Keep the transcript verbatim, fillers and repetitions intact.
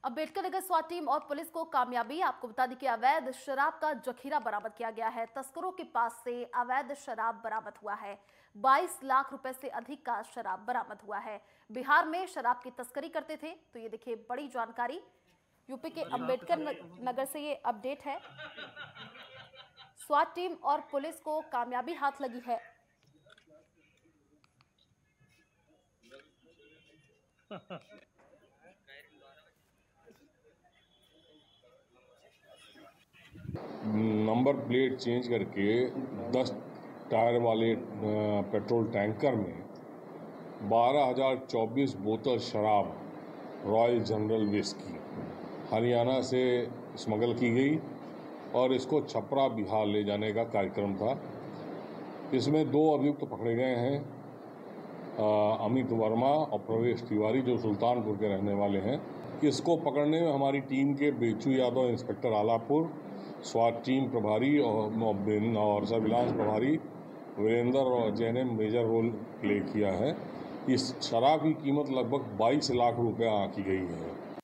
अम्बेडकर नगर स्वाट टीम और पुलिस को कामयाबी। आपको बता दें कि अवैध शराब का जखीरा बरामद किया गया है। तस्करों के पास से अवैध शराब बरामद हुआ है। बाईस लाख रुपए से अधिक का शराब बरामद हुआ है। बिहार में शराब की तस्करी करते थे। तो ये देखिए बड़ी जानकारी यूपी के अम्बेडकर नगर से ये अपडेट है। स्वाट टीम और पुलिस को कामयाबी हाथ लगी है। नंबर प्लेट चेंज करके दस टायर वाले पेट्रोल टैंकर में बारह हजार चौबीस बोतल शराब रॉयल जनरल विस्की हरियाणा से स्मगल की गई और इसको छपरा बिहार ले जाने का कार्यक्रम था। इसमें दो अभियुक्त तो पकड़े गए हैं, अमित वर्मा और प्रवेश तिवारी, जो सुल्तानपुर के रहने वाले हैं। इसको पकड़ने में हमारी टीम के बेचू यादव, इंस्पेक्टर आलापुर, स्वाट टीम प्रभारी और, और सर्विलांस प्रभारी वीरेंद्र और जैन ने मेजर रोल प्ले किया है। इस शराब की कीमत लगभग बाईस लाख रुपया आंकी गई है।